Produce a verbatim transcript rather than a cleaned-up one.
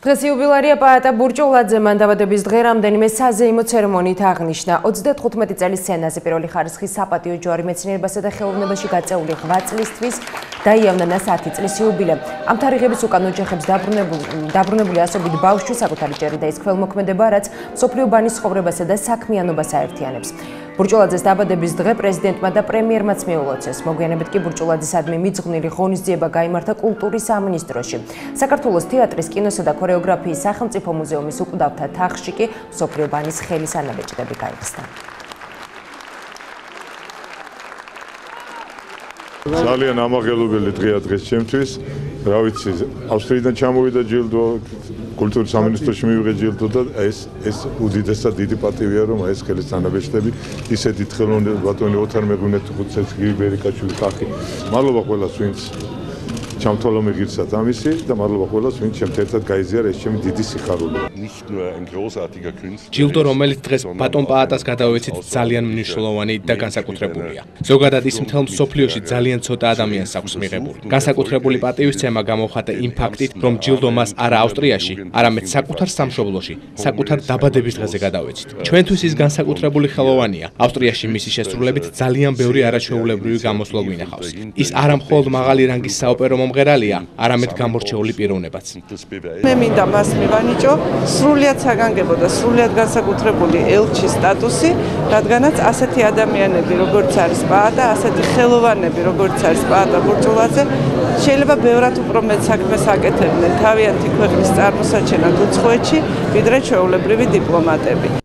დღეს იუბილარია პაატა burchuladze დაბადების დღე რამდენიმე საზეიმო ცერემონიით აღნიშნა. ოცდათხუთმეტი წელი სცენაზე პირველი ხარისხის საპატიო ჯვარი მეცნიერებასა და ხელოვნებაში გაწეული ღვაწ წლისთვის დაიავნა მას ათი წლის იუბილე. ამ თარიღების უკან ოჯახებს დაბრუნებული ასობით ბავშვი საკუთარი ჭერი და ის ქველმოქმედება, რაც მსოფლიო ბანის ცხოვრებასა და საქმიანობას აერთიანებს. burchuladzes დაბადების დღე პრეზიდენტმა და პრემიერმაც მიულოცეს. მოგვიანებით კი burchuladzesადმი მიძღვნილი ღონისძიება გაიმართა კულტურის სამინისტროში. საქართველოს თეატრის, კინოსა და ქორეოგრაფიის სახელმწიფო მუზეუმის უკვდავთა თაღში კი მსოფლიო ბანის ხელის ანაბეჭდები გაიხსნა. ძალიან ამაღელებელი დღეა დღეს ჩემთვის. რა ვიცი, ავსტრიიდან ჩამოვიდა ჯილდო, კულტურის სამინისტროში მივიღე ჯილდო და ეს ეს უდიდესი დიდი პატივია, რომ ეს ხელის ანაბეჭდები ისეთი ხელოვნების ბატონი ოთარ მეღვინეთ ხუთცეც გიბერიკაშვილი ხახი. მადლობა ყველას, ვინც ჩამთვალა მიღირსათ ამისი და მადლობა ყველას, ვინც ჩემთან ერთად გაიზიარა ეს ჩემი დიდი სიხარული. ჯილდო, რომელიც დღეს ბატონ პაატას გადავეცით, ძალიან მნიშვნელოვანი და განსაკუთრებულია. ზოგადად ის მთელ მსოფლიოში ძალიან ცოტა ადამიანს აქვს მიღებული. განსაკუთრებული პატივისცემა გამოხატა იმ ფაქტით, რომ ჯილდო მას არა ავსტრიაში, არამედ საკუთარ სამშობლოში, საკუთარ დაბადების დღეზე გადავეცით. ჩვენთვის ის განსაკუთრებული ხელოვანია. ავსტრიაში მისი შესრულებით ძალიან ბევრი არაჩვეულებრივი გამოსვლა გვინახავს. ის არა მხოლოდ მაღალი რანგის საოპერო მომღერალია, არამედ გამორჩეული პიროვნებაც. მე მინდა მას მივანიჭო სრულიად საგანგებო და სრულიად განსაკუთრებული ელჩის სტატუსი, რადგანაც ასეთი ადამიანები, როგორც არის პაატა, ასეთი ხელოვანები, როგორც არის პაატა burchuladze, შეიძლება ბევრად უფრო მეტ საქმეს აკეთებდნენ თავიანთი ქვეყნის წარმოსაჩენად უცხოეთში, ვიდრე ჩვეულებრივი დიპლომატები.